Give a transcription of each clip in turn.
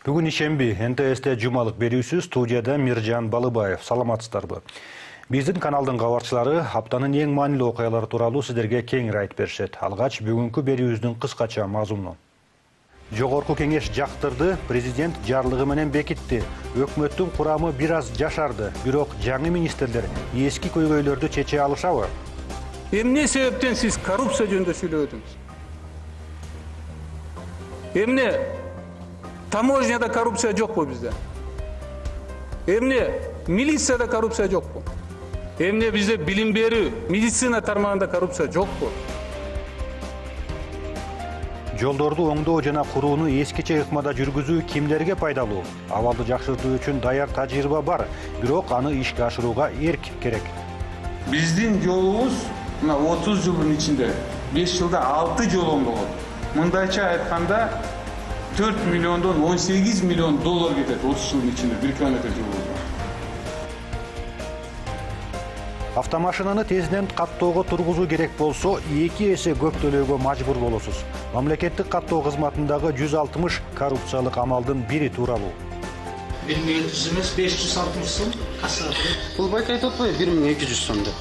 Бүгін ишемби НТС-те жумалык берүүсү студияда Миржан Балыбаев. Саламатсыздарбы? Биздин каналдын кабарчылары аптанын эң маанилүү окуялары тууралуу сиздерге кеңири айтып беришет. Алгач бүгүнкү берүүбүздүн кыскача мазмуну. Жогорку кеңеш жактырды, президент жарлыгы менен бекитти. Өкмөттүн курамы бир аз жашарды, бирок жаңы министрлер эски көйгөйлөрдү чече алышабы? Эмне себептен сиз коррупция жөнүндө сүйлөдүңүз? Эмне таможняда коррупция жокпу бизде? Эмне милицияда коррупция жокпу? Эмне бизде билим берүү, медицина тармагында коррупция жокпу? Жолдорду оңдоо жана курууну эскиче ыкмада жүргүзүү кимдерге пайдалуу? Абалды жакшыртуу үчүн даяр тажрыйба бар, бирок аны ишке ашырууга эрк керек. Биздин жолубуз мына 30 жылдын ичинде 5 жылда 6 жол оңдолгон. Мындайча айтканда 4 миллиондон 18 миллион доллар кетет 30 жылдын ичинде 1 километр жол. Автомашинаны тезинен каттоого тургузуу керек болсо, 2 эсе көп төлөөгө мажбур болосуз. Мамлекеттик каттоо кызматындагы 160 коррупциялык амалдын бири тууралуу. 1200 эмес 560 сом кассага. Бул байка айтып атпайбы 1200 сом деп.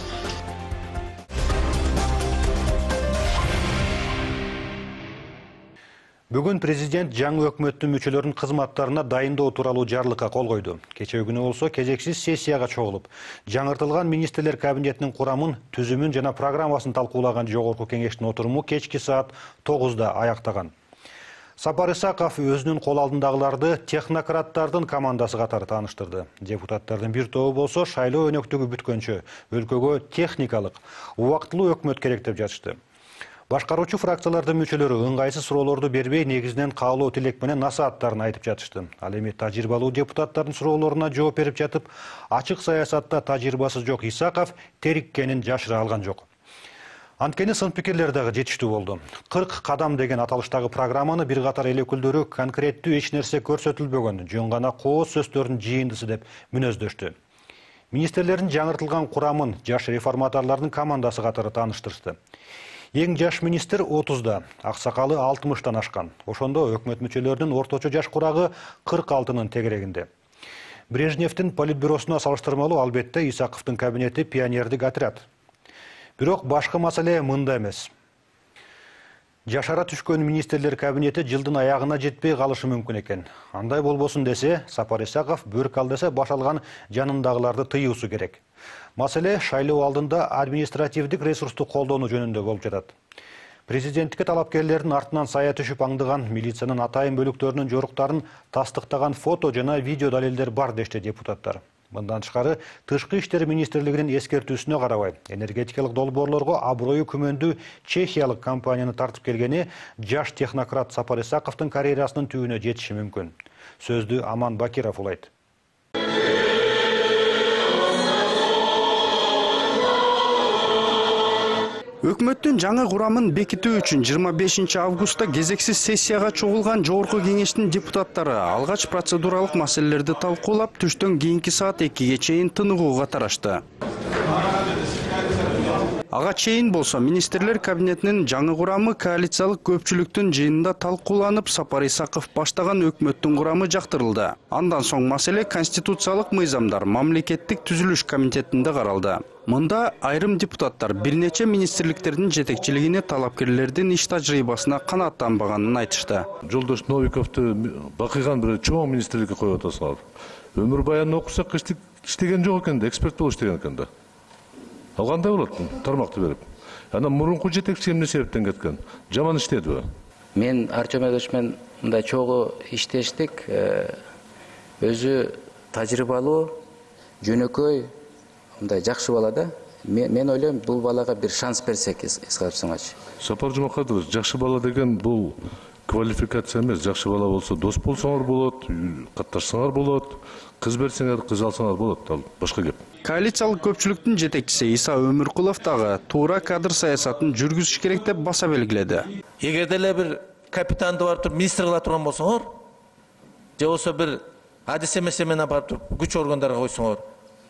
Бүгүн президент жаңы өкмөттүн мүчөлөрүнүн кызматтарына дайындоо тууралуу жарлыкка кол койду. Кечээ күнү болсо кезексиз сессияга чогулуп, жаңыртылган министрлер кабинетинин курамын, түзүмүн жана программасын талкуулаган жогорку кеңештин отуруму кечки саат 9-да аяктаган. Сапар Исаков өзүнүн кол алдындагыларды технократтардын командасы катары тааныштырды. Депутаттардын бир тобу болсо шайлоо өнөктүгү бүткөнчө өлкөгө техникалык, убактылуу өкмөт керек деп жатышты. Башкаруучу фракциялардын мүчөлөрү ыңгайсыз суроолорду бербей, негизинен каалоо тилек менен насааттарын айтып жатышты. Ал эми тажрыйбалуу депутаттардын суроолоруна жооп берип жатып, ачык саясатта тажрыйбасы жок Исаков териккенин жашыра алган жок. Анткени сын пикирлер дагы жетиштүү болду. 40 кадам деген аталыштагы программаны бир катар эл өкүлдөрү конкреттүү эч нерсе көрсөтүлбөгөн, жөн гана кооз сөздөрдүн жыйындысы деп мүнөздөштү. Министрлердин жаңыртылган курамын жаш реформаторлордун командасы катары тааныштырышты. Эң жаш министр 30-да, аксакалы 60-тан ашкан. Ошондо өкмөт мүчөлөрүнүн орточо жаш курагы 46-нын тегерегинде. Брежневдин политбюросуна салыштырмалуу албетте Исаковдун кабинети пионердик отряд. Бирок башкы маселе мында эмес. Жашара түшкөн министрлер кабинети жылдын аягына жетпей калышы мүмкүн экен. Андай болбосун десе, Сапар Исаков бөрк алдаса баш алган жанындагыларды тыюусу керек. Маселе шайлоо алдында административдик ресурсту колдонуу жөнүндө болуп жатат. Президенттикке талапкерлердин артынан сая түшүп аңдыган милициянын атайын бөлүктөрүнүн жоруктарын тастыктаган фото жана видео далилдер бар дешти депутаттар. Мындан тышкары Тышкы иштер министрлигинин эскертүүсүнө карабай, энергетикалык долбоорлорго аброю күмөндүү чехиялык компанияны тартып келгени жаш технократ Сапар Исаковдун карьерасынын түбүнө жетиши мүмкүн. Сөздү Аман Бакиров улайт. Өкмөттүн жаңы курамын бекитүү үчүн 25 августта кезексиз сессияга чогулган жогорку кеңештин депутаттары алгач процедуралык маселелерди талкуулап, түштөн кийинки саат 2-ге чейин тыныгууга тарашты. Ага чейин болсо министрлер кабинетинин жаңы курамы коалициялык көпчүлүктүн жыйынында талкууланып, Сапар Исаков баштаган өкмөттүн курамы жактырылды. Андан соң маселе конституциялык мыйзамдар мамлекеттик түзүлүш комитетинде каралды. Мында айрым депутаттар бир нече министрликтердин жетекчилигине талапкерлердин иш тажрыйбасына канааттанбаганын айтышты. Жолдош Новиковду бакыйган бир чоң министрликке коюп атасыңар. Өмүр баянын окусак иштеген жок экен да, эксперт болуп иштеген экен да. Ал кандай болот тармакты берип? Анан мурунку жетекчи эмне себептен кеткен? Жаман иштедиби? Мен Арча Медош менен мындай чогуу иштештик. Өзү тажрыйбалуу, жөнөкөй, мындай жакшы бала да. Мен ойлойм, бул балага бир шанс берсек Исаковчуңачы. Сапар Жумакадович, жакшы бала деген бул квалификация эмес. Жакшы бала болсо дос болсоңор болот, катташсаңар болот, кыз берсеңер, кыз алсаңар болот. Ал башка кеп. Коалициялык көпчүлүктүн жетекчиси Иса Өмүркулов дагы туура кадр саясатын жүргүзүш керек деп баса белгиледи. Эгерде эле бир капитанды барып туруп министр кыла турган болсоңор, же болсо бир адис эмес эмени барып туруп күч органдарга койсоңор,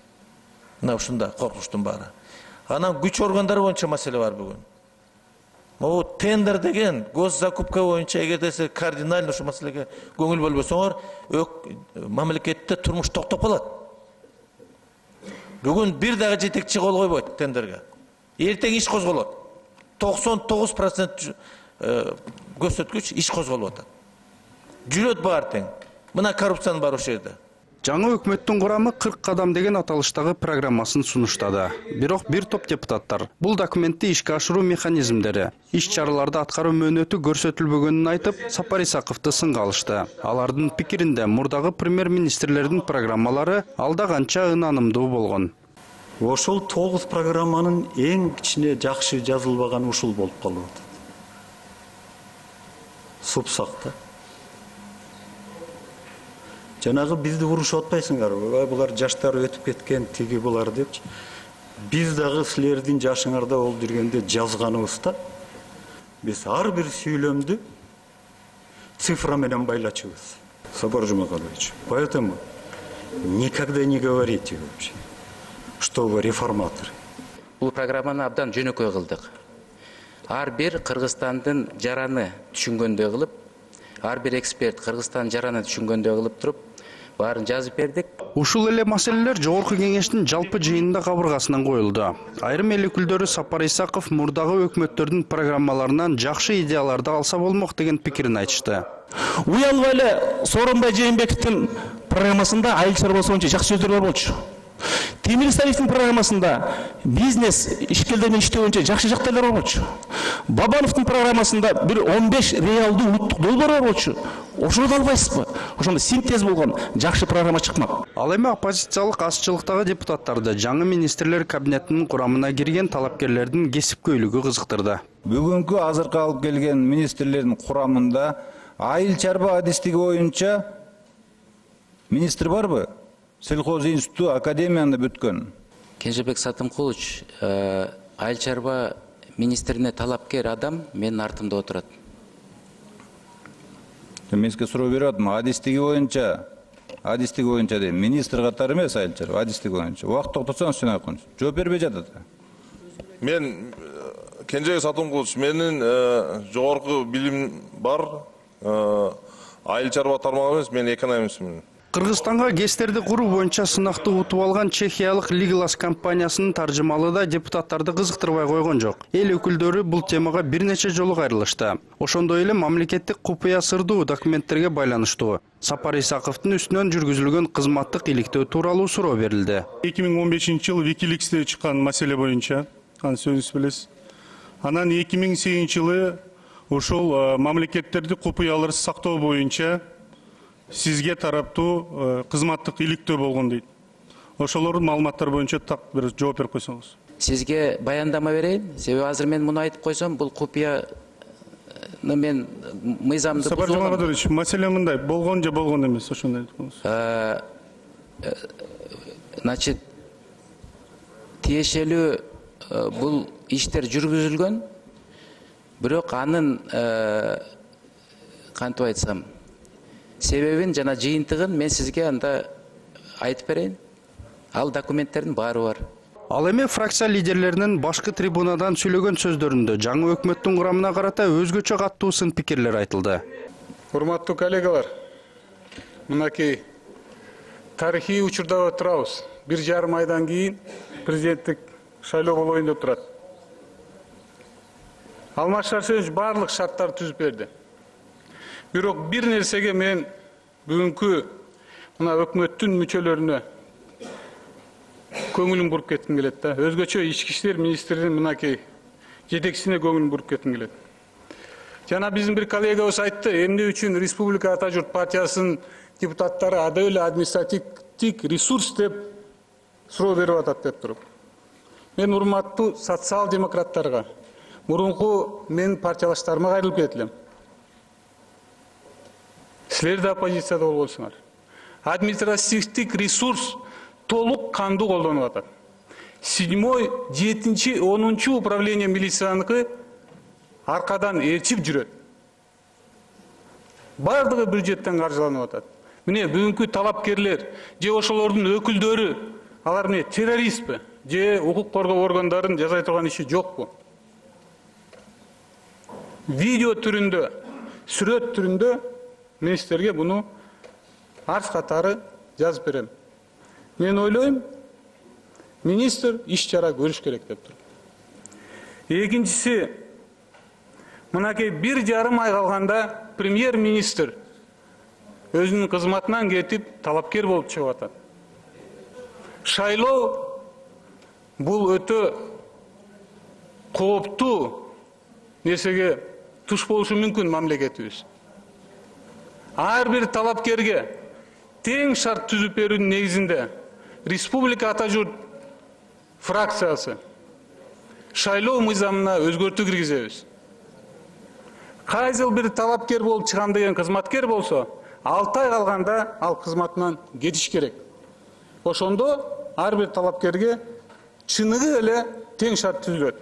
мына ушунда коркунучтун баары. Анан күч органдары боюнча маселе бар бүгүн. Могу тендер деген госзакупка боюнча эгерде сиз кардинально ушу маселеге көңүл бөлбөсөңөр, мамлекетте турмуш токтоп калат. Бүгүн бир дагы жетекчи кол койбойт тендерге. Эртең иш козголот. 99% көрсөткүч иш козголуп атат. Жүрөт баар тең. Мына коррупциянын баары ошол жерде. Жаңы өкмөттүн курамы 40 кадам деген аталыштагы программасын сунуштады. Бирок бир топ депутаттар бул документти ишке ашыруу механизмдери, иш-чараларды аткаруу мөөнөтү көрсөтүлбөгөнүн айтып, Сапар Исаковду сынга алышты. Алардын пикиринде мурдагы премьер-министрлердин программалары алда канча ынанымдуу болгон. Ошол 9 программанын эң кичине жакшы жазылбаганы ушул болуп калып атат. Супсакта. Жанагы бизди урушуп атпайсыңарбы? Булар жаштар өтүп кеткен тиги булар депчи. Биз дагы силердин жашыңарда болуп жүргөндө жазганыбызда биз ар бир сүйлөмдү цифра менен байлачубуз. Сапар Жумакалович, поэтому никогда не говорите вообще, что вы реформаторы. Бул программаны абдан жөнөкөй кылдык. Ар бир Кыргызстандын жараны түшүнгөндөй кылып, ар бир эксперт Кыргызстан жараны түшүнгөндөй кылып туруп, баарын жазып бердик. Ушул эле маселелер Жогорку кеңештин жалпы жыйынында кабыргасынан коюлду. Айрым эл өкүлдөрү Сапар Исаков мурдагы өкмөттөрдүн программаларынан жакшы идеяларды алса болмок деген пикирин айтышты. Уялбай эле Сооронбай Жээнбековдин программасында айыл чарбасы боюнча жакшы сөздөр бар болчу. Темир Саевдин программасында бизнес ишкерлер менен иштөө боюнча жакшы жактайлар бар болчу. Бабановдун программасында бир 15 реалдуу улуттук долбоор бар болчу. Ошону да албайсызбы? Ошондо синтез болгон жакшы программа чыкмак. Ал эми оппозициялык азчылыктагы депутаттарды жаңы министрлер кабинетинин курамына кирген талапкерлердин кесипкөйлүгү кызыктырды. Бүгүнкү азыркы алып келген министрлердин курамында айыл чарба адистиги боюнча министр барбы? Сельхоз институту академияны бүткөн. Кенжебек Сатымкулович, айыл чарба министрине талапкер адам менин артымда отурат. Мен сизге суроо берип атам, адистиги боюнча дейм, министр катары эмес айыл чарба, адистиги боюнча. Убакыт токтотсоңуз жана айтканчы. Жооп бербей жатат. Мен Кенжебек Сатымкулович, менин жогорку билим бар. Айыл чарба тармагы эмес, мен экономистмин. Кыргызстанга ГЭСтерди куруу боюнча сынакты утуп алган чехиялык Ligilas компаниясынын таржымалы да депутаттарды кызыктырбай койгон жок. Эл өкүлдөрү бул темага бир нече жолу кайрылышты. Ошондой эле мамлекеттик купуя сырдуу документтерге байланыштуу Сапар Исаковдун үстүнөн жүргүзүлгөн кызматтык иликтөө тууралуу суроо берилди. 2015-жылы Wikileaks'те чыккан маселе боюнча, аны сөзүңүз билесиз. Анан 2008-жылы ошол мамлекеттерди купуяларды сактоо боюнча сизге тараптуу кызматтык иликтөө болгон дейт. Ошолордун маалыматтары боюнча так бир жооп берип койсоңуз. Сизге баяндама берейин. Себеби азыр мен муну айтып койсом, бул купуяны мен мыйзамды Сапар Жумакалович, маселе мындай, болгон же болгон эмес, ошондой айтып коюңуз. Значит, тиешелүү бул иштер жүргүзүлгөн. Бирок анын кантип айтсам, себебин жана жыйынтыгын мен сизге анда айтып берейин. Ал документтердин баары бар. Ал эми фракция лидерлеринин башкы трибунадан сүйлөгөн сөздөрүндө жаңы өкмөттүн курамына карата өзгөчө каттуу сын пикирлер айтылды. Урматтуу коллегалар, мынакей тарыхый учурда отурабыз. 1,5 айдан кийин президенттик шайлоо болоюн деп турат. Алмаз Шаршенович барлык шарттарды түзүп берди. Бирок бир нерсеге мен бүгүнкү мына өкмөттүн мүчөлөрүнө көңүлүм буруп кетким келет да. Өзгөчө ички иштер министринин мынакей жетекчисине көңүлүм буруп кетким келет. Жана биздин бир коллегабыз айтты, эмне үчүн Республика Ата Журт партиясынын депутаттары ада эле административдик ресурс деп суроо берип атат деп туруп. Мен урматтуу социал-демократтарга, мурунку мен партиялаштарыма кайрылып кетилем. Силер да оппозицияда болсуңар. Административдик ресурс толук кандуу колдонуп атат. 7, 7, 10 управление милицияныкы аркадан ээрчип жүрөт. Бардыгы бюджеттен каржыланып атат. Міне бүгүнкү талапкерлер же ошолордун өкүлдөрү, алар эмне террористпи же укук коргоо органдарын жасай турган иши жокпу? видео түрүндө, сүрөт түрүндө министрге буну арыз катары жазып берем. Мен ойлойм, министр иш чара көрүш керек деп тур. Экинчиси, мынакей 1,5 ай калганда премьер-министр өзүнүн кызматынан кетип талапкер болуп чыгып атат. Шайлоо бул өтө кооптуу нерсеге туш болушу мүмкүн мамлекетибиз. Ар бир талапкерге тең шарт түзүп берүүнүн негизинде республика ата журт фракциясы шайлоо мыйзамына өзгөртүү киргизебиз. Кайсыл бир талапкер болуп чыгам деген кызматкер болсо, 6 ай калганда ал кызматынан кетиш керек. Ошондо ар бир талапкерге чыныгы эле тең шарт түзүлөт.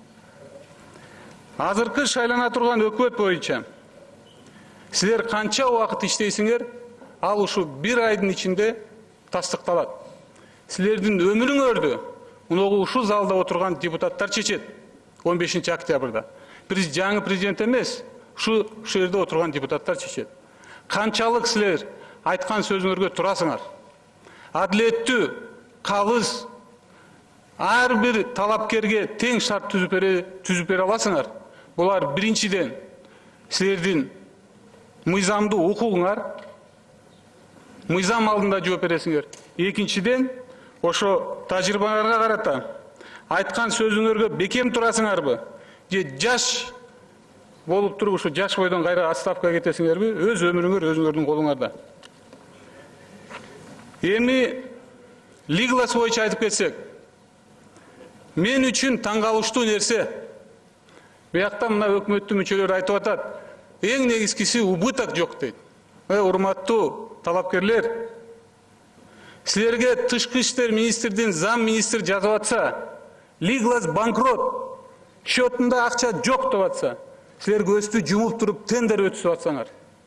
Азыркы шайлана турган өкмөт боюнча силер канча убакыт иштейсиңер, ал ушу 1 айдын ичинде тастыкталат. Силердин өмүрүңөрдү муногу ушу залда отурган депутаттар чечет 15 октябрда. Биз жаңы президент эмес, ушу жерде отурган депутаттар чечет. Канчалык силер айткан сөзүңөргө турасыңар? Адилеттүү, калыс, ар бир талапкерге тең шарт түзүп бере аласыңар. Булар биринчиден силердин мыйзамдуу укугуңар, мыйзам алдында жооп бересиңер. Экинчиден, ошо тажрыйбаңарга карата айткан сөзүңөргө бекем турасыңарбы? Же жаш болуп туруп ушу жаш бойдон кайра отставкага кетесиңерби? Өз өмүрүңөр өзүңөрдүн колуңарда. Эми Лиглас боюнча айтып кетсек, мен үчүн таң калыштуу нерсе, биякта мына өкмөттүн мүчөлөрү айтып атат, эң негизгиси убыток жок дейт. Урматтуу талапкерлер, силерге тышкы иштер министрдин зам министр жазып атса, Лиглас банкрот, счетунда акча жок деп атса, силер көздү жумуп туруп тендер өткүзүп атсаңар.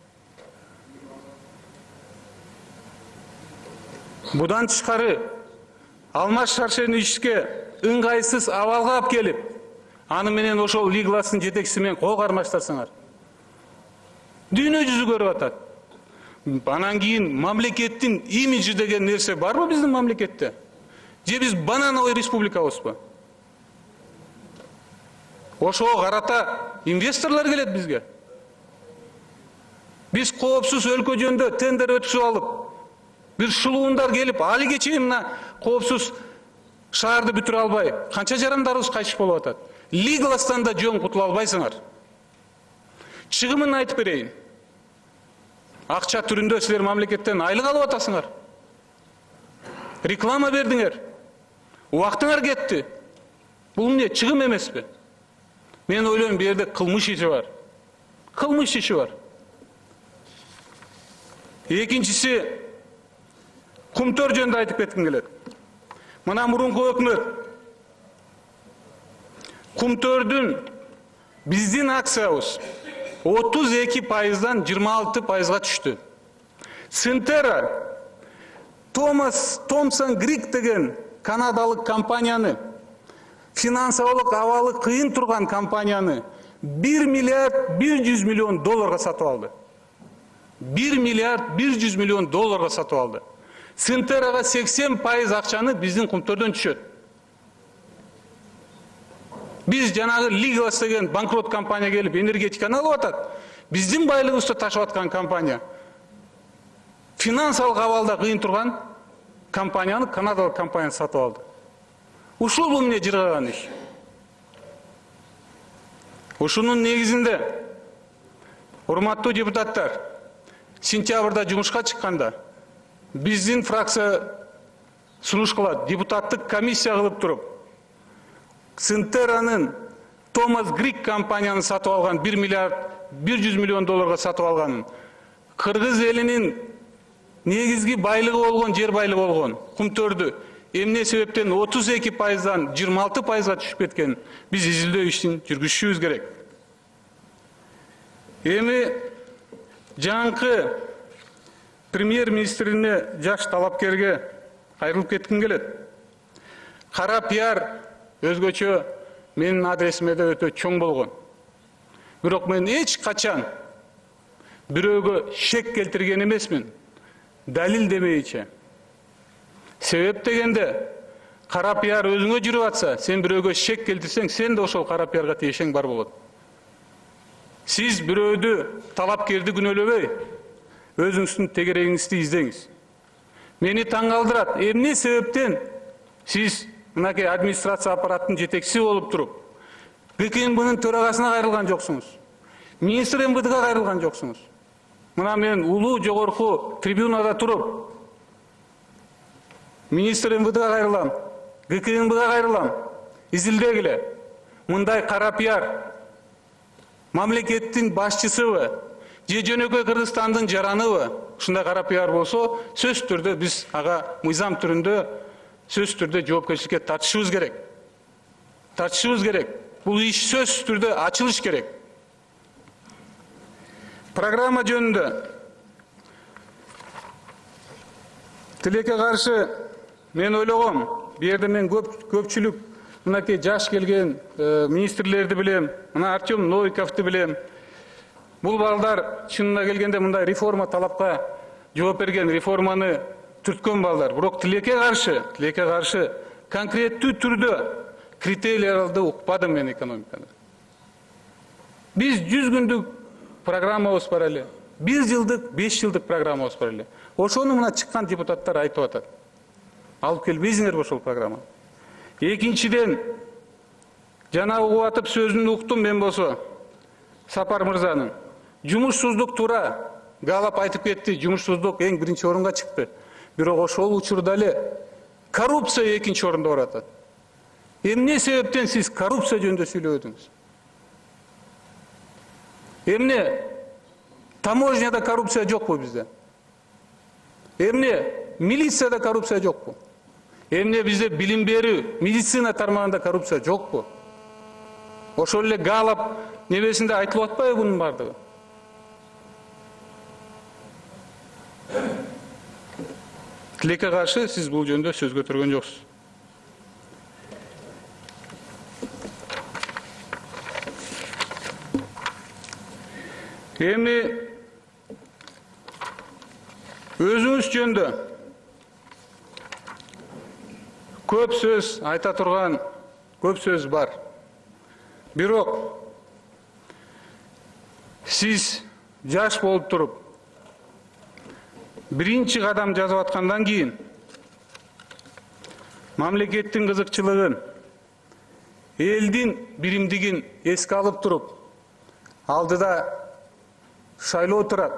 Будан тышкары Алмаз Шаршеновичке ыңгайсыз абалга алып келип, аны менен ошол Лигластын жетекчиси менен кол кармаштырсаңар. Дүйнө жүзү көрүп атат. Анан кийин мамлекеттин имиджи деген нерсе барбы биздин мамлекетте? Же биз банановый республикабызбы? Ошого карата инвесторлор келет бизге. Биз коопсуз өлкө жөнүндө тендер өткүзүп алып, бир шулуундар келип, али чейин мына коопсуз шаарды бүтүрө албай, канча жарандарыбыз кайтыш болуп атат. Лигластан да жөн кутула албайсыңар. Чыгымын айтып берейин. Акча түрүндө силер мамлекеттен айлык алып атасыңар. Реклама бердиңер. Убактыңар кетти. Бул эмне, чыгым эмеспи? Мен ойлойм, бу жерде кылмыш иши бар. Кылмыш иши бар. Экинчиси, кумтөр жөнүндө айтып кетким келет. Мына мурунку өкмөт кумтөрдүн биздин акциябыз 32%-дан 26%-га түштү. Синтера Томсон Грик деген канадалык компанияны, финансылык абалы кыйын турган компанияны 1 миллиард 100 миллион долларга сатып алды. 1 миллиард 100 миллион долларга сатып алды. Синтерага 80% акчаны биздин кумтөрдөн түшөт. Биз жанагы Лиглас деген банкрот компания келип энергетиканы алып атат. Биздин байлыгыбызды ташып аткан компания. Финансылык абалда кыйын турган компанияны канадалык компания сатып алды. Ушул бул эмне жыргаган иш. Ушунун негизинде, урматтуу депутаттар, сентябрда жумушка чыкканда биздин фракция сунуш кылат, депутаттык комиссия кылып туруп, Синтеранын Томас Грик компанияны сатып алган 1 миллиард 100 миллион долларга сатып алганын, кыргыз элинин негизги байлыгы болгон, жер байлыгы болгон кумтөрдү эмне себептен 32%-дан 26%-га түшүп кеткен биз изилдөө ишин жүргүзүшүбүз керек. Эми жаңкы премьер-министрине жаш талапкерге кайрылып кетким келет. Кара пиар өзгөчө менин адресиме да өтө чоң болгон. Бирок мен эч качан бирөөгө шек келтирген эмесмин, далил демейчи. Себеп дегенде, кара пиар өзүңө жүрүп атса, сен бирөөгө шек келтирсең, сен да ошол кара пиарга тиешең бар болот. Сиз бирөөдү талапкерди күнөөлөбөй, өзүңүздүн тегерегиңизди издеңиз. Мени таң калтырат, эмне себептен сиз мынакей администрация аппараттын жетекчиси болуп туруп, ГКМБнын төрагасына кайрылган жоксуңуз, министр МВДга кайрылган жоксуңуз. Мына мен улуу жогорку трибунада туруп, министр МВДга кайрылам, ГКМБга кайрылам, изилдегиле. Мындай кара пиар мамлекеттин башчысыбы, же жөнөкөй Кыргызстандын жараныбы, ушундай кара пиар болсо, сөзсүз түрдө биз ага мыйзам түрүндө сөзсүз түрдө жоопкерчиликке тартышыбыз керек. Тартышыбыз керек. Бул иш сөзсүз түрдө ачылыш керек. Программа жөнүндө тилекке каршы мен ойлогом, бу жерде мен көпчүлүк мынакей жаш келген министрлерди билем, мына Артем Новиковду билем. Бул балдар чынына келгенде мындай реформа талапка жооп берген, реформаны түрткөн балдар. Бирок тилекке каршы конкреттүү түрдө критерияларды укпадым мен экономикада. Биз 100 күндүк программабыз бар эле. 1 жылдык, 5 жылдык программабыз бар эле. Ошону мына чыккан депутаттар айтып атат. Алып келбейсиңерби ошол программа? Экинчиден, жана угуп атып сөзүн уктум мен болсо, Сапар мырзанын. Жумушсуздук туура, Галап айтып кетти, жумушсуздук эң биринчи орунга чыкты. Бирок ошол учурда эле коррупция экинчи орунда баратат. Эмне себептен сиз коррупция жөнүндө сүйлөдүңүз? Эмне таможняда коррупция жокпу бизде? Эмне милицияда коррупция жокпу? Эмне бизде билим берүү, медицина тармагында коррупция жокпу? Ошол эле Галап небесинде айтылып атпайбы бунун бардыгы? Тилекке каршы сиз бул жөнүндө сөз көтөргөн жоксуз. Эми өзүңүз жөнүндө көп сөз айта турган, көп сөз бар. Бирок сиз жаш болуп туруп, биринчи кадам жазып аткандан кийин мамлекеттин кызыкчылыгын, элдин биримдигин эске алып туруп, алдыда шайлоо турат.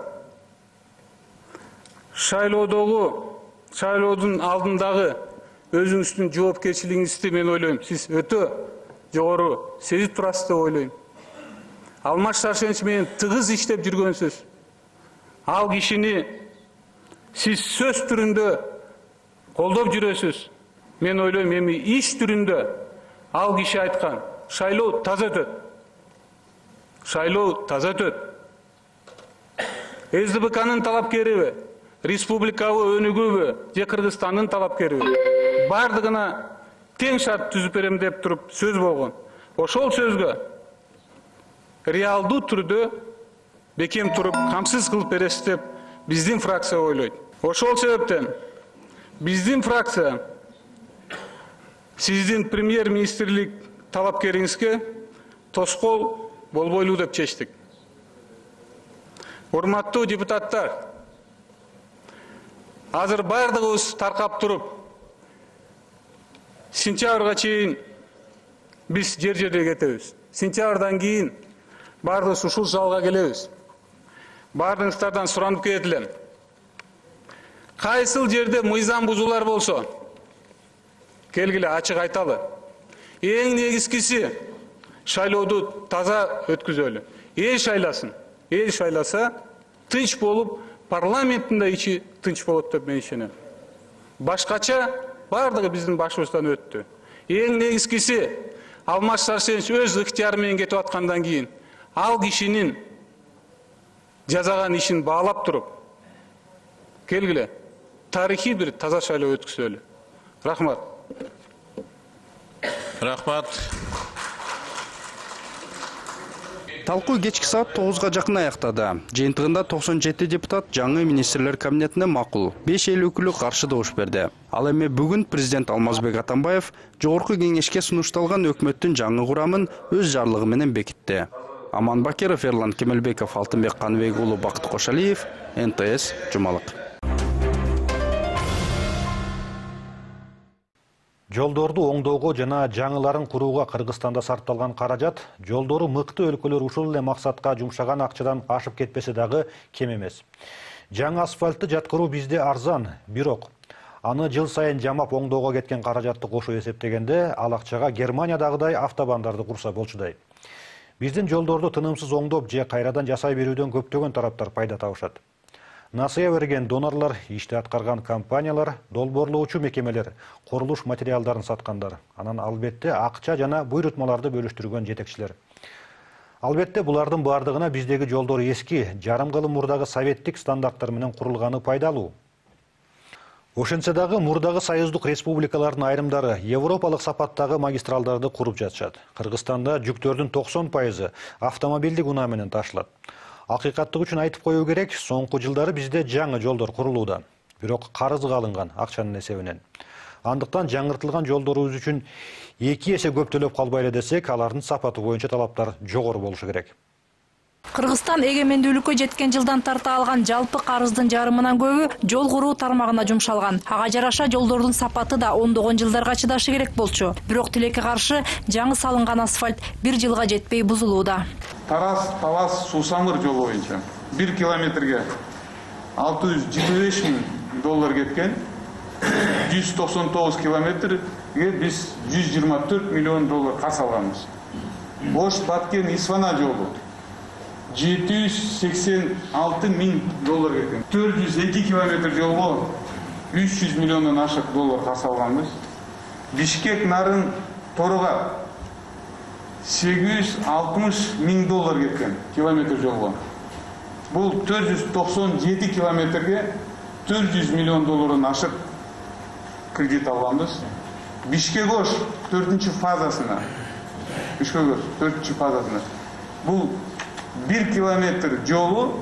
Шайлоодун алдындагы өзүңүздүн жоопкерчилигиңизди мен ойлойм, сиз өтө жогору сезип турасыз деп ойлойм. Алмаз Шаршенович менен тыгыз иштеп жүргөнсүз. Ал кишини сиз сөз түрүндө колдоп жүрөсүз. Мен ойлойм, эми иш түрүндө ал киши айткан, шайлоо таза өтөт. Шайлоо таза өтөт. СДБКнын талапкериби, республикабы өнүгүүбү, же Кыргызстандын талапкериби, бардыгына тең шарт түзүп берем деп туруп сөз болгон. Ошол сөзгө реалдуу түрдө бекем туруп, камсыз кылып бересиз деп биздин фракция ойлойт. Ошол себептен биздин фракция сиздин премьер-министрлик талапкериңизге тоскоол болбойлуу деп чечтик. Урматтуу депутаттар, азыр бардыгыбыз таркап туруп, сентябрга чейин биз жер-жерге кетебиз. Сентябрдан кийин бардыгыбыз ушул залга келебиз. Бардыгыңыздардан суранып кетилем. Кайсыл жерде мыйзам бузуулар болсо, келгиле ачык айталы. Эң негизгиси шайлооду таза өткүзөлү. Эл шайласын. Эл шайласа, тынч болуп, парламенттин да ичи тынч болот деп мен ишенем. Башкача бардыгы биздин башыбыздан өттү. Эң негизгиси Алмаз Шаршенович өз ыктыяры менен кетип аткандан кийин ал кишинин жазаган ишин баалап туруп, келгиле тарыхый бир таза шайлоо өткүзөлү. Рахмат. Рахмат. Талкуу кечки саат 9-га жакын аяктады. Жыйынтыгында 97 депутат жаңы министрлер кабинетине макул, 5 эл өкүлү каршы добуш берди. Ал эми бүгүн президент Алмазбек Атамбаев жогорку кеңешке сунушталган өкмөттүн жаңы курамын өз жарлыгы менен бекитти. Аман Бакиров, Ерлан Кемелбеков, Алтынбек Каныбек уулу, Бакыт Кошалиев, НТС, Жумалык. Жолдорду оңдоого жана жаңыларын курууга Кыргызстанда сарпталган каражат жолдору мыкты өлкөлөр ушул эле максатка жумшаган акчадан ашып кетпесе дагы кем эмес. Жаңы асфальтты жаткыруу бизде арзан, бирок аны жыл сайын жамап оңдоого кеткен каражатты кошо эсептегенде ал акчага Германиядагыдай автобандарды курса болчудай. Биздин жолдорду тынымсыз оңдоп же кайрадан жасай берүүдөн көптөгөн тараптар пайда табышат. Насыя берген донорлор, ишти аткарган компаниялар, долбоорлоочу мекемелер, курулуш материалдарын саткандар, анан албетте акча жана буйрутмаларды бөлүштүргөн жетекчилер. Албетте булардын бардыгына биздеги жолдор эски, жарым кылым мурдагы советтик стандарттар менен курулганы пайдалуу. Ошентсе дагы мурдагы союздук республикалардын айрымдары европалык сапаттагы магистралдарды куруп жатышат. Кыргызстанда жүктөрдүн 90% автомобилдик унаа менен ташылат. Акыйкаттык үчүн айтып коюу керек, соңку жылдары бизде жаңы жолдор курулууда. Бирок карызга алынган акчанын эсебинен. Андыктан жаңыртылган жолдорубуз үчүн 2 эсе көп төлөп калбайлы десек, алардын сапаты боюнча талаптар жогору болушу керек. Кыргызстан эгемендүүлүккө жеткен жылдан тарта алган жалпы карыздын жарымынан көбү жол куруу тармагына жумшалган. Ага жараша жолдордун сапаты да ондогон жылдарга чыдашы керек болчу. Бирок тилекке каршы жаңы салынган асфальт 1 жылга жетпей бузулууда. Тарас-Талас Сусамыр жолу боюнча 1 километрге 625 000 доллар кеткен. 199 километрге биз 124 миллион доллар карыз алганбыз. Ош Баткен Исфана жолу 786 000 доллар кеткен. 402 километр жолго 300 миллиондон ашык доллар карыз алганбыз. Бишкек Нарын Торуга 860 000 доллар кеткен километр жолго. Бул 497 километрге 400 миллион доллардан ашык кредит алганбыз. Бишкек-Ош 4-чү фазасына. Бишкек-Ош 4-чү фазасына. Бул 1 километр жолу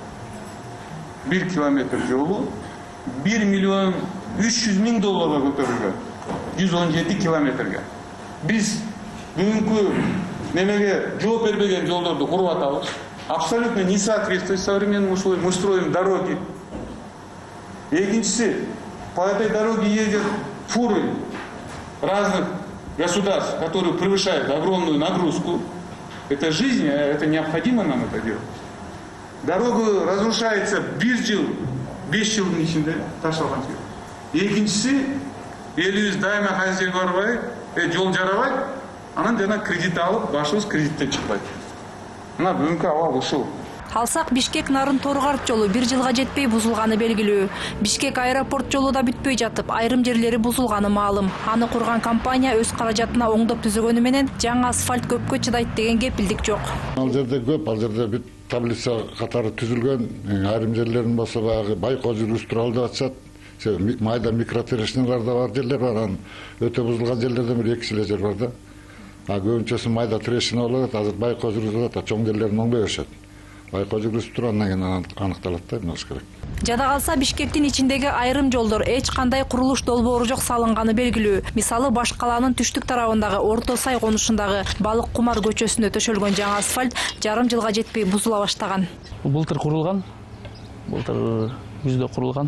1 миллион 300 000 долларга көтөрүлгөн. 117 километрге. Биз бүгүнкү немеге жооп бербеген жолдорду куруп атабыз. Абсолютно не соответствует современным условиям. Мы строим дороги. Экинчиси, по этой дороге ездят фуры разных государств, которые превышают огромную нагрузку. Это жизнь, это необходимо нам это делать. Дорога разрушается 1 жыл, 5 жылдын ичинде ташталган жер. Экинчиси, элибиз дайыма кайсы жерге барбай, жол жарабайт, анан жана кредит алып, башыбыз кредиттен чыкпайт. Мына бүгүнкү абал ушул. Алсак Бишкек Нарын Торугарт жолу 1 жылга жетпей бузулганы белгилүү. Бишкек аэропорт жолу да бүтпөй жатып, айрым жерлери бузулганы маалым. Аны курган компания өз каражатына оңдоп түзөгөнү менен жаңы асфальт көпкө чыдайт деген кепилдик жок. Ал жерде көп, ал жерде бүт таблица катары түзүлгөн, айрым жерлерин болсо баягы байкоо жүрүстүрө деп атышат. Майда микротрешнелер да бар жерлер бар, анан өтө бузулган жерлерден бир 2 жер бар да. Көбүнчөсү майда трешина болот, азыр байкоо жүрүзүлөт, чоң жерлерин оңдой беришет. Байкоо жүрүзүп туруп андан кийин аныкталат да, эмне керек. Жада калса Бишкектин ичиндеги айрым жолдор эч кандай курулуш долбоору жок салынганы белгилүү. Мисалы Баш калаанын түштүк тарабындагы Орто Сай конушундагы Балык Кумар көчөсүнө төшөлгөн жаңы асфальт жарым жылга жетпей бузула баштаган. Былтыр курулган. Былтыр күздө курулган.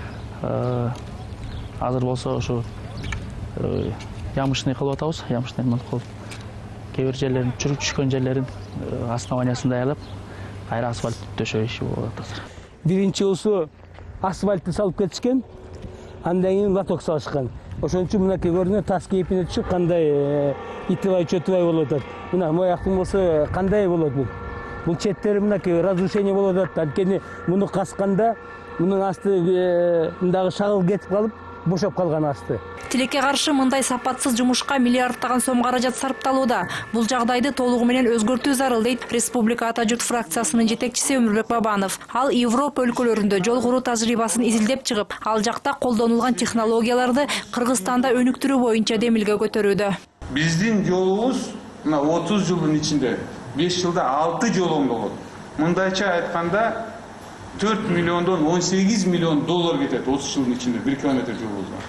Азыр болсо ошо ямышный кылып атабыз, ямышный кылып. Кээ бир жерлерин чүрүп түшкөн жерлерин основаниясын даярдап кайра асфальт төшөө иши болуп атат. Биринчи усу асфальтты салып кетишкен, андан кийин лоток салышкан. Ошон үчүн мынакей көрүнөт, тас кейпине түшүп кандай итибай чөтүбай болуп атат. Мына мояктын болсо кандай болот бул? Бул четтери мынакей разрушение болуп атат. Анткени муну касканда мунун астындагы шагыл кетип калып, бошоп калган асты. Тилекке каршы мындай сапатсыз жумушка миллиарддаган сом каражат сарпталууда. Бул жагдайды толугу менен өзгөртүү зарыл дейт Республика Ата журт фракциясынын жетекчиси Өмүрбек Бабанов. Ал Европа өлкөлөрүндө жол куруу тажрыйбасын изилдеп чыгып, ал жакта колдонулган технологияларды Кыргызстанда өнүктүрүү боюнча демилге көтөрүүдө. Биздин жолубуз мына 30 жылдын ичинде 5 жылда 6 жол оңдолот. Мындайча айтканда 4 миллиондон 18 миллион доллар кетет 30 жылдын ичинде 1 километр жолубузга.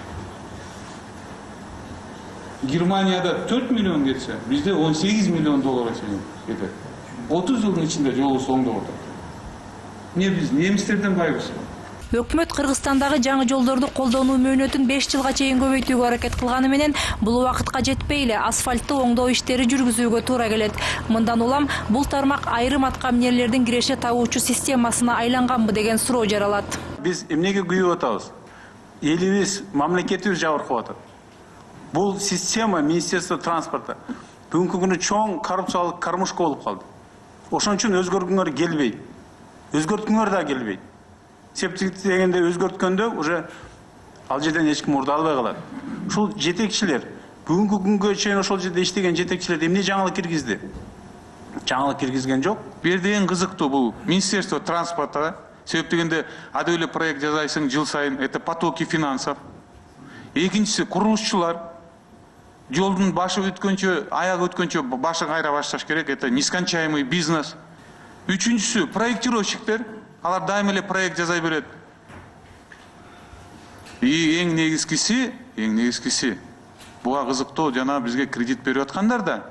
Германияда 4 миллион кетсе, bizde 18 миллион доллар кетет. 30 жылдын ичинде жолубуз оңдоп атат. Не биз немистерден байбыз? Өкмөт Кыргызстандагы жаңы жолдорду колдонуу мөөнөтүн 5 жылга чейин көбөйтүүгө аракет кылганы менен бул убакытка жетпей эле асфальтты оңдоо иштери жүргүзүүгө туура келет. Мындан улам бул тармак айрым аткаминерлердин киреше табуучу системасына айланганбы деген суроо жаралат. Биз эмнеге күйүп атабыз? Элибиз, мамлекетибиз жабыркап атат. Бул система Министерство транспорта бүгүнкү күнү чоң коррупциялык кармышка болуп калды. Ошон үчүн өзгөргүңөр келбейт. Өзгөрткүңөр да келбейт. Септик дегенде өзгөрткөндө уже ал жерден эч ким мурда албай калат. Ушул жетекчилер бүгүнкү күнгө чейин ошол жерде иштеген жетекчилер эмне жаңылык киргизди? Жаңылык киргизген жок. Бир деген кызыктуу бул Министерство транспорта. Себеп дегенде ада эле проект жасайсың жыл сайын, это потоки финансов. Экинчиси курулушчулар. Жолдун башы өткөнчө, аягы өткөнчө башын кайра башташ керек. Это нескончаемый бизнес. Үчүнчүсү проектировщиктер. Алар дайым эле проект жасай берет. И эң негизгиси буга кызыктуу жана бизге кредит берип аткандар да.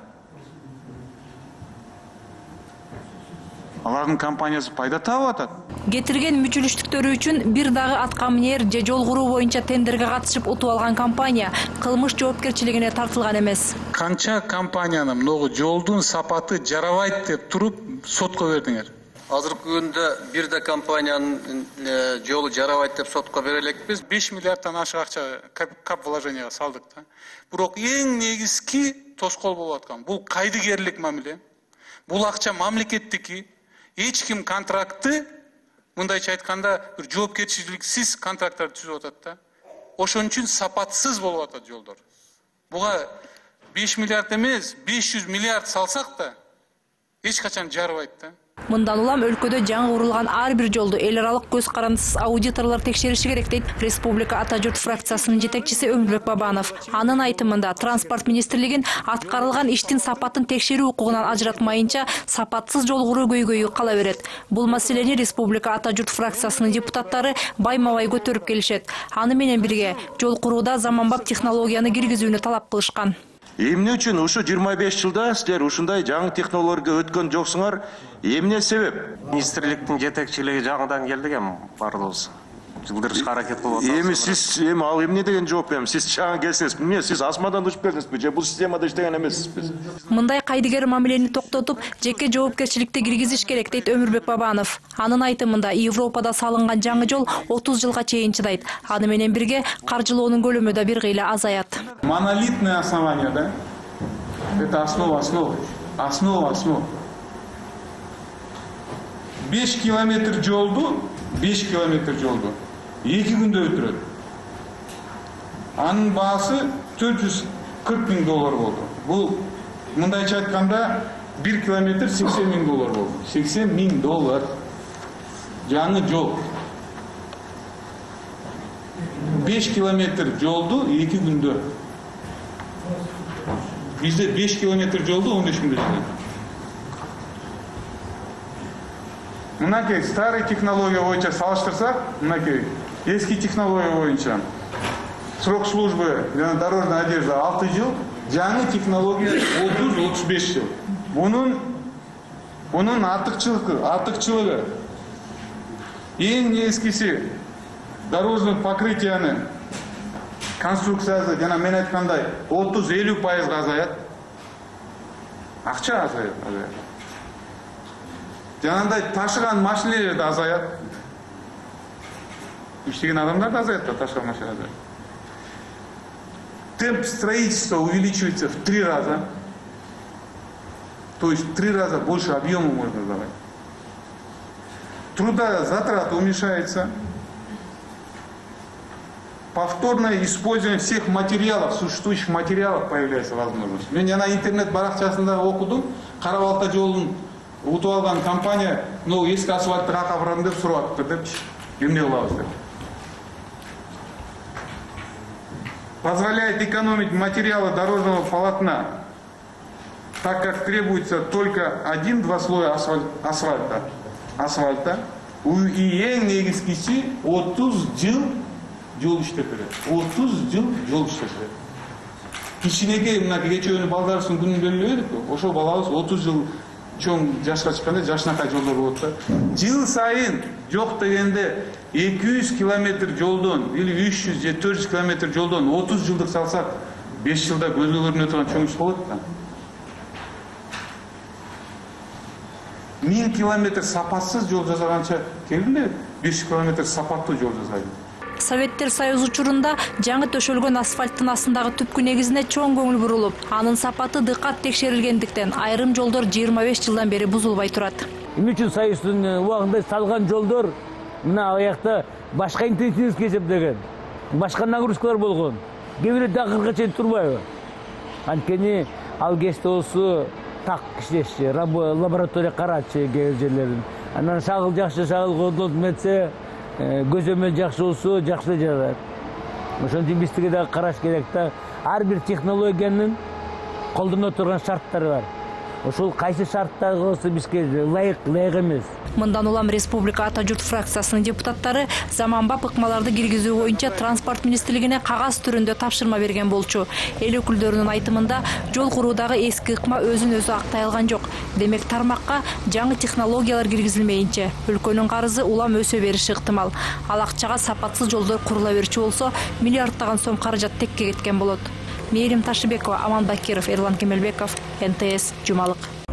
Алардын компаниясы пайда табып атат. Кетирген мүчүлүштүктөрү үчүн бир дагы аткаминер же жол куруу боюнча тендерге катышып утуп алган компания кылмыш жоопкерчилигине тартылган эмес. Канча компаниянын могу жолдун сапаты жарабайт деп туруп сотко бердиңер? Азыркы күндө бир да компаниянын жолу жарабайт деп сотко бере элекпиз. 5 миллиардтан ашык акча кап вложенияга салдык да. Бирок эң негизги тоскоол болуп аткан бул кайдыгерлик мамиле. Бул акча мамлекеттики. Эч ким контрактты мындайча айтканда бир жоопкерчиликсиз контракттар түзүп атат да. Ошон үчүн сапатсыз болуп атат жолдор. Буга 5 миллиард эмес, 500 миллиард салсак да эч качан жарабайт да. Мындан улам өлкөдө жаңы курулган ар бир жолду эл аралык көз карандысыз аудиторлор текшериши керек дейт Республика Ата журт фракциясынын жетекчиси Өмүрбек Бабанов. Анын айтымында транспорт министрлигин аткарылган иштин сапатын текшерүү укугунан ажыратмайынча сапатсыз жол куруу көйгөйү кала берет. Бул маселени Республика Ата журт фракциясынын депутаттары байма-бай көтөрүп келишет. Аны менен бирге жол курууда заманбап технологияны киргизүүнү талап кылышкан. Эмне үчүн ушу 25 жылда силер ушундай жаңы технологияга өткөн жоксуңар? Эмне себеп? Министрликтин жетекчилиги жаңыдан келди экен бардыбыз. Жылдырышка аракет кылып атабыз. Эми сиз ал эмне деген жооп берем? Сиз жаңы келсеңиз, эмне сиз асмандан учуп келдиңизби же бул системада иштеген эмессизби? Мындай кайдыгер мамилени токтотуп, жеке жоопкерчиликти киргизиш керек дейт Өмүрбек Бабанов. Анын айтымында Европада салынган жаңы жол 30 жылга чейин чыдайт. Аны менен бирге каржылоонун көлөмү да бир кыйла азаят. Монолитное основание, да? Это основа основ. 5 километр жолду 2 күндө өтүрөт. Анын баасы 440 000 доллар болду. Бул мындайча айтканда 1 километр 80 000 доллар болду. 80 000 доллар. Жаңы жол. 5 километр жолду 2 күндө. Bizde 5 километр жолду 15 күндө жүрөт. Мынакей старый технология боюнча салыштырсак, мынакей эски технология боюнча срок службы жана дорожная одежда 6 жыл, жаңы технология 30-35 жыл. Bunun артыкчылыгы эң негизгиси дорожный покрытияны конструкциясы жана мен айткандай 30-50% азаят. Акча азаят. Жанагындай ташыган машинелер да азаят. Иштеген адамдар да азаят, ташыган машиналар. Темп строительства увеличивается в 3 раза. То есть в 3 раза больше объема можно давать. Трудозатрат уменьшается. Повторное использование всех материалов, существующих материалов появляется возможность. Мен на интернет-баракчасында окудум, Карабалта жолун утуп алган компания, эски асфальтты капырам деп сурап атыптыр деп, эмне кылабыз деп. Позволяет экономить материалы дорожного полотна. так как требуется только 1-2 слоя асфальта, и ең негизгиси 30 жыл жол иштеп берет. 30 жыл жол иштеп берет. Кичинекей мына кечөөнү балдарыбыздын күнүн белгилебедикпи? Ошо балабыз 30 жыл чоң жашка чыкканда жашынакай жолдор болот да. Жыл сайын жок дегенде 200 километр жолдон или 300 же 400 километр жолдон 30 жылдык салсак 5 жылда көзгө көрүнө турган чоң иш болот да. 1000 километр сапатсыз жол жасаганча келгиле 500 километр сапаттуу жол жасайлы. Советтер Союзу учурунда жаңы төшөлгөн асфальттын астындагы түпкү негизине чоң көңүл бурулуп, анын сапаты дыкат текшерилгендиктен айрым жолдор 25 жылдан бери бузулбай турат. Эмне үчүн Союздун убагында салган жолдор мына аякта башка интенсивность эсептеген, башка нагрузкалар болгон. Кээ бирөө акырга чейин турбайбы? Анткени ал кезде болсо так иштешчи, лаборатория карачы кээ бир жерлерин. Анан шагыл жакшы, шагыл кодлот метсе, көзөмөл жакшы болсо, жакшы жарат. Ошон үчүн биздиге да караш керек да. Ар бир технологиянын колдоно турган шарттары бар. Ошол кайсы шарттарга болсо бизге ылайык эмес. Мындан улам Республика Ата журт фракциясынын депутаттары заманбап ыкмаларды киргизүү боюнча транспорт министрлигине кагаз түрүндө тапшырма берген болчу. Эл өкүлдөрүнүн айтымында жол куруудагы эски ыкма өзүн өзү актай алган жок. Демек тармакка жаңы технологиялар киргизилмейинче өлкөнүн карызы улам өсө бериши ыктымал. Ал акчага сапатсыз жолдор курула берчү болсо, миллиарддаган сом каражат текке кеткен болот. Мээрим Ташыбекова, Аман Бакиров, Эрлан Кемелбеков, НТС, Жумалык.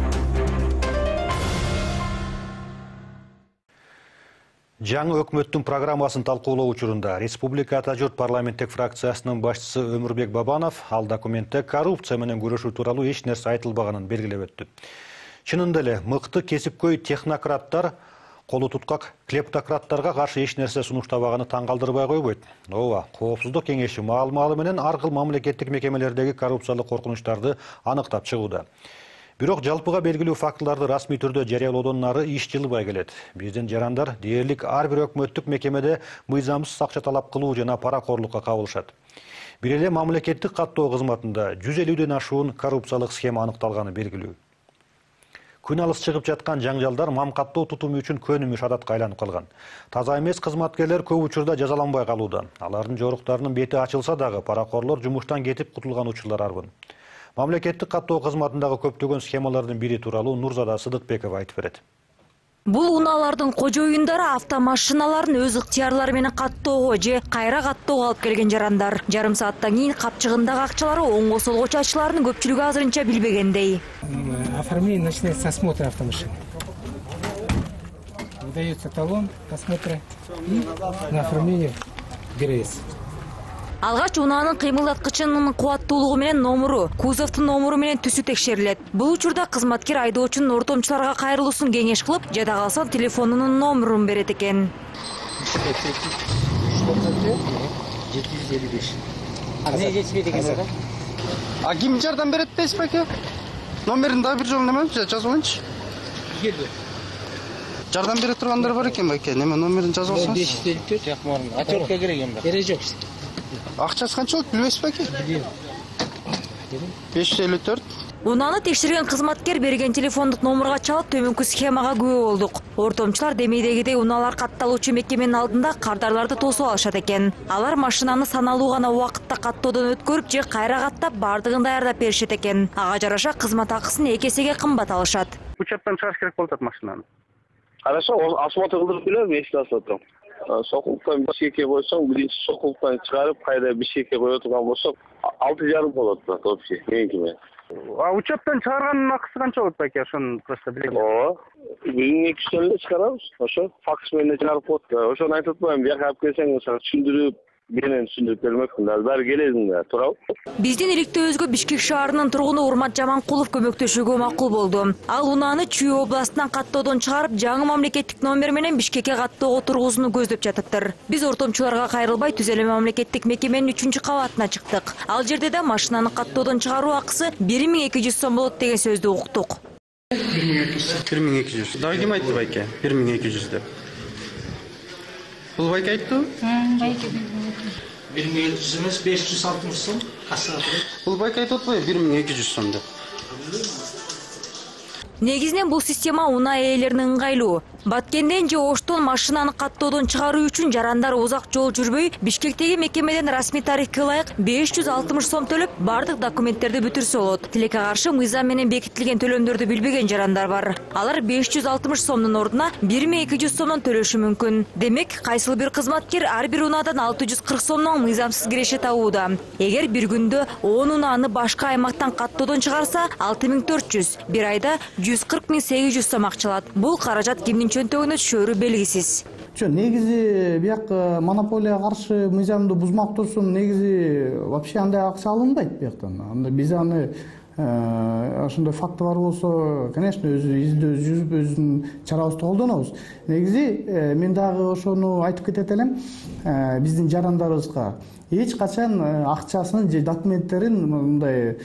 Жаңы өкмөттүн программасын талкуулоо учурунда Республика Ата журт парламенттик фракциясынын башчысы Өмүрбек Бабанов ал документте коррупция менен күрөшүү тууралуу эч нерсе айтылбаганын белгилеп өттү. Чынында эле мыкты кесипкөй технократтар колу туткак клептократтарга каршы эч нерсе сунуштабаганы таң калтырбай койбойт. Ооба, Коопсуздук кеңеши маал-маалы менен ар кыл мамлекеттик мекемелердеги коррупциялык коркунучтарды аныктап чыгууда. Бирок жалпыга белгилүү фактыларды расмий түрдө жарыялоодон нары иш жылбай келет. Биздин жарандар дээрлик ар бир өкмөттүк мекемеде мыйзамсыз акча талап кылуу жана паракорлукка кабылышат. Бир эле мамлекеттик каттоо кызматында 150ден ашуун коррупциялык схема аныкталганы белгилүү. Күн алыс чыгып жаткан жаңжалдар мам каттоо тутуму үчүн көнүмүш адатка айланып калган. Таза эмес кызматкерлер көп учурда жазаланбай калууда. Алардын жоруктарынын бети ачылса дагы паракорлор жумуштан кетип кутулган учурлар арбын. Мамлекеттик каттоо кызматындагы көптөгөн схемалардын бири тууралуу Нурзада Сыдыкбекова айтып берет. Бул унаалардын кожоюндары автомашиналарын өз ыктыярлары менен каттоого же кайра каттоого алып келген жарандар. Жарым сааттан кийин капчыгындагы акчалары оңго солго чачыларынын көпчүлүгү азырынча билбегендей. Оформление начинается с осмотра автомашины. Выдается талон осмотра и на оформление ГРС. Алгач унаанын кыймылдаткычынын кубаттуулугу менен номуру, кузовдун номуру менен түсү текшерилет. Бул учурда кызматкер айдоочунун ортомчуларга кайрылуусун кеңеш кылып, жада калса телефонунун номурун берет экен. 755. Эмне жетишпейт экен? Ким жардам берет дейсизби аке? Номерин дагы бир жолу неме жазып алайынчы? Жардам бере тургандар бар экен баке, неме номерин жазып алсаңыз? 554 жакмарын. Отчетка керек эми. Керек жок. Акчасы канчалык билбейсизби аке? 554. Унааны текшерген кызматкер берген телефондук номурга чалып төмөнкү схемага күбө болдук. Ортомчулар демейдегидей унаалар катталуучу мекеменин алдында кардарларды тосуп алышат экен. Алар машинаны саналуу гана убакытта каттоодон өткөрүп же кайра каттап бардыгын даярдап беришет экен. Ага жараша кызмат акысын 2 эсеге кымбат алышат. Учеттен чыгыш керек болот машинаны. Хорошо, осмотр кылдырып келем, эшикти ачып отурам. Сокулуктан бишкекке койсоң, биринчи сокулуктан чыгарып, кайда бишкекке кое турган болсок, 6,5 болот да, общий, меникиме. Учеттен чыгарганын акысы канча болот баке, ошону просто билем. Ооба. 1200 эле чыгарабыз. Ошо факс менен чыгарып коет. Ошону айтып атпаймынбы, бияка алып келсең, түшүндүрүп менен түшүндүрүп бермекмин. Баары келесиң да, туурабы? Биздин иликтөөбүзгө Бишкек шаарынын тургуну Урмат Жаманкулов көмөктөшүүгө макул болду. Ал унааны Чүй областынан каттоодон чыгарып, жаңы мамлекеттик номер менен Бишкекке каттоого тургузууну көздөп жатыптыр. Биз ортомчуларга кайрылбай түз эле мамлекеттик мекеменин 3-чү кабатына чыктык. Ал жерде да машинаны каттоодон чыгаруу акысы 1200 сом болот деген сөздү уктук. 1200. Дагы ким айтты байке? 1200 деп. Бул байке айтты? Байке. 1200 эмес 560 сом кассага. Бул байке айтып атпайбы 1200 сом деп. Негизинен бул система унаа ээлерине ыңгайлуу. Баткенден же Оштон машинаны каттоодон чыгаруу үчүн жарандар узак жол жүрбөй, Бишкектеги мекемеден расмий тарихке ылайык 560 сом төлөп, бардык документтерди бүтүрсө болот. Тилекке каршы мыйзам менен бекитилген төлөмдөрдү билбеген жарандар бар. Алар 560 сомдун ордуна 1200 сомдон төлөшү мүмкүн. Демек, кайсыл бир кызматкер ар бир унаадан 640 сомдон мыйзамсыз киреше табууда. Эгер бир күндө 10 унааны башка аймактан каттоодон чыгарса, 6400, бир айда 140.800 сом акчалат. Бул каражат кимдин чөнтөгүнө түшөрү белгисиз. Негизи бияк монополия каршы мыйзамды бузмак турсун, негизи вообще андай акча алынбайт бияктан. Анда биз аны ошондой факты бар болсо, конечно, издөө жүрүп өзүнүн чарабызды колдонобуз. Негизи мен дагы ошону айтып кетет элем, биздин жарандарыбызга эч качан акчасын же документтерин мындай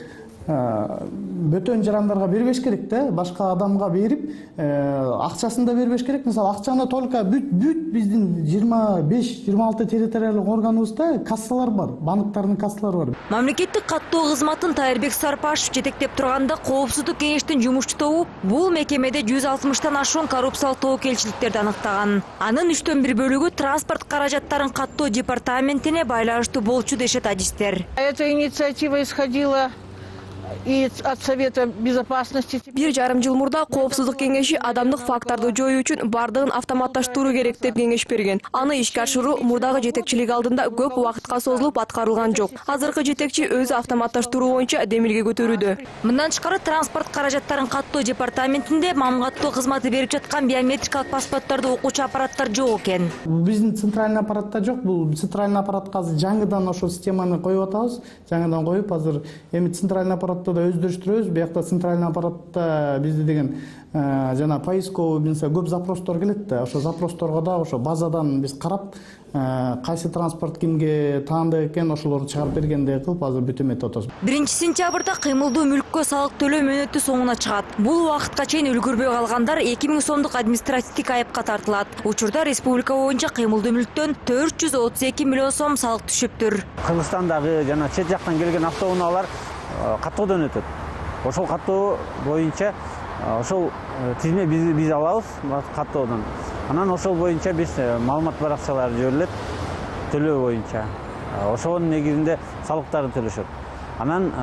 бөтөн жарандарга бербеш керек да, башка адамга берип, акчасын да бербеш керек. Мисалы, акчаны только бүт биздин 25-26 территориялык органыбызда кассалар бар, банктардын кассалары бар. Мамлекеттик каттоо кызматын Тайырбек Сарпашев жетектеп турганда Коопсуздук кеңештин жумушчу тобу бул мекемеде 160тан ашуун коррупциялык тобокелчиликтерди аныктаган. Анын 3/1 бөлүгү транспорт каражаттарын каттоо департаментине байланыштуу болчу дешет адистер. Эта инициатива исходила и от Совета безопасности. 1,5 жыл мурда Коопсуздук кеңеши адамдык факторду жоюу үчүн бардыгын автоматташтыруу керек деп кеңеш берген. Аны ишке ашыруу мурдагы жетекчилик алдында көп убакытка созулуп аткарылган жок. Азыркы жетекчи өзү автоматташтыруу боюнча демилге көтөрүүдө. Мындан тышкары транспорт каражаттарын каттоо департаментинде мамгаттоо кызматы берип жаткан биометрикалык паспорттарды окуучу аппараттар жок экен. Биздин центральный аппаратта жок. Бул центральный аппаратка азыр жаңыдан ошол системаны коюп атабыз. Жаңыдан коюп, азыр эми центральный аппаратта да өздөштүрөбүз. Биякта центральный аппаратта бизде деген жана поисковый көп запростор келет да. Ошо запросторго да ошо базадан биз карап, кайсы транспорт кимге таандык экен, ошолорду чыгарып бергендей кылып азыр бүт эметип атабыз. 1-сентябрда кыймылдуу мүлккө салык төлөө мөөнөтү соңуна чыгат. Бул убакытка чейин үлгүрбөй калгандар 2000 сомдук административдик айыпка тартылат. Учурда республика боюнча кыймылдуу мүлктөн 432 миллион сом салык түшүптүр. Кыргызстандагы жана чет жактан келген автоунаалар каттоодон өтөт. Ошол каттоо боюнча ошол тизме биз алабыз каттоодон. Анан ошол боюнча биз маалымат баракчалары жиберилет төлөө боюнча. Ошонун негизинде салыктарды төлөшөт. Анан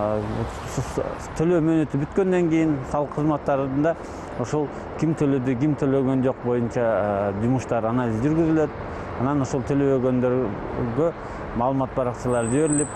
төлөө мөөнөтү бүткөндөн кийин салык кызматтарында ошол ким төлөдү, ким төлөгөн жок боюнча жумуштар анализ жүргүзүлөт. Анан ошол төлөгөндөргө маалымат баракчалары жиберилип,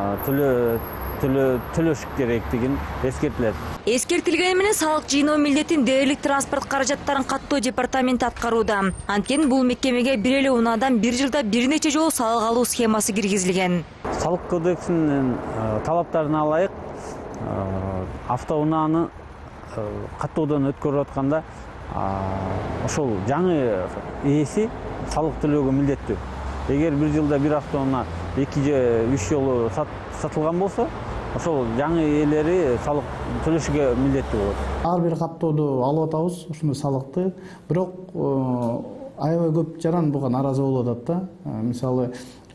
төлөш керектигин эскертилет. Эскертилгени менен салык жыйноо милдетин дээрлик транспорт каражаттарын каттоо департаменти аткарууда. Анткени бул мекемеге бир эле унаадан бир жылда бир нече жолу салык алуу схемасы киргизилген. Салык кодексинин талаптарына ылайык автоунааны каттоодон өткөрүп атканда ошол жаңы ээси салык төлөөгө милдеттүү. Эгер бир жылда бир автоунаа 2 же 3 жолу сатылган болсо, ошол жаңы ээлери салык төлөшүгө милдеттүү болот. Ар бир каттоодо алып атабыз ушуну салыкты, бирок аябай көп жаран буга наразы болуп атат да. Мисалы,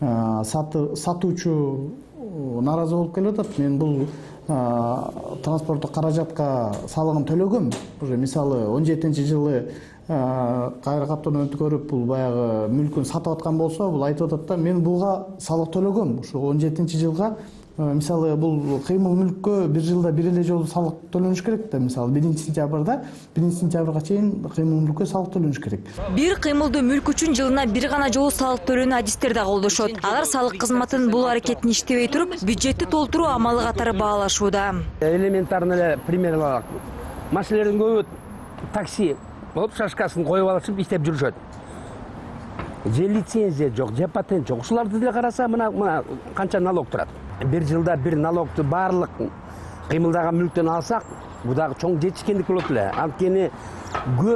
сатуучу наразы болуп келип атат. Мен бул транспорттук каражатка салыгын төлөгөм. Уже мисалы 17-жылы кайра каттоодон өткөрүп, бул баягы мүлкүн сатып аткан болсо, бул айтып атат да, мен буга салык төлөгөм. Ошо 17-жылга мисалы бул кыймыл мүлккө бир жылда бир эле жолу салык төлөнүш керек да. Мисалы 1-сентябрга чейин кыймыл мүлккө салык төлөнүш керек. Бир кыймылдуу мүлк үчүн жылына бир гана жолу салык төлөөнү адистер да колдошот. Алар салык кызматынын бул аракетин иштебей туруп, бюджетти толтуруу амалы катары баалашууда. Элементарный эле пример алалы. Маселелердин көбү такси болуп шашкасын коюп алышып иштеп жүрүшөт. Же лицензия жок, же патент жок. Ушуларды деле караса, мына канча налог турат. Бир жылда бир налогду баарлык кыймылдаган мүлктөн алсак, бул дагы чоң жетишкендик болот эле. Анткени көп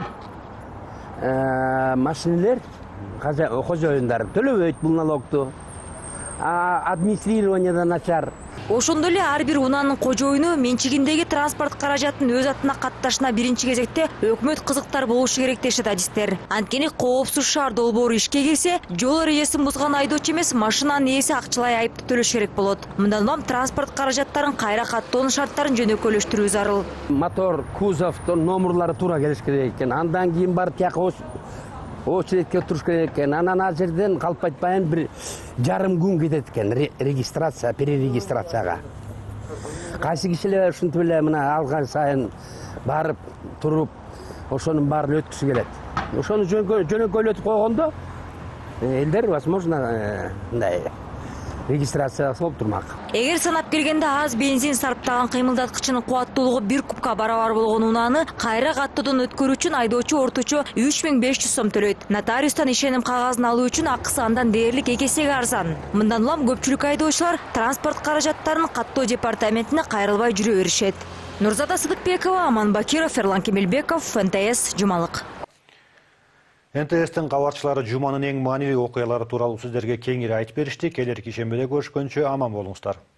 машинелер кожоюндар төлөбөйт бул налогду. Администрирование да начар. Ошондой эле ар бир унаанын кожоюну менчигиндеги транспорт каражатын өз атына катташына биринчи кезекте өкмөт кызыктар болушу керек дешет адистер. Анткени коопсуз шаар долбоору ишке кирсе, жол эрежесин бузган айдоочу эмес, машинанын ээси акчалай айыпты төлөш керек болот. Мындан улам транспорт каражаттарын кайра каттоонун шарттарын жөнөкөйлөштүрүү зарыл. Мотор, кузовдун номерлары туура келиш керек экен. Андан кийин барып тияка очередке туруш керек экен. Анан ал жерден калп айтпайын бир жарым күн кетет экен регистрация, перерегистрацияга. Кайсы кишилер ушинтип эле мына алган сайын барып туруп, ошонун баарын өткүсү келет. Ошону жөнөкөйлөтүп койгондо элдер возможно мындай регистрация болуп турмак. Эгер санап келгенде аз бензин сарптаган кыймылдаткычынын кубаттуулугу 1 кубка барабар болгон унааны кайра каттоодон өткөрүү үчүн айдоочу орточо 3500 сом төлөйт. Нотариустан ишеним кагазын алуу үчүн акысы андан дээрлик 2 эсеге арзан. Мындан улам көпчүлүк айдоочулар транспорт каражаттарын каттоо департаментине кайрылбай жүрө беришет. Нурзада Сыдыкбекова, Аман Бакиров, Эрлан Кемелбеков, НТС, Жумалык. НТС'тин кабарчылары жуманын эң маанилүү окуялары тууралуу сиздерге кеңири айтып беришти. Келерки ишембеде көрүшкөнчө аман болуңуздар.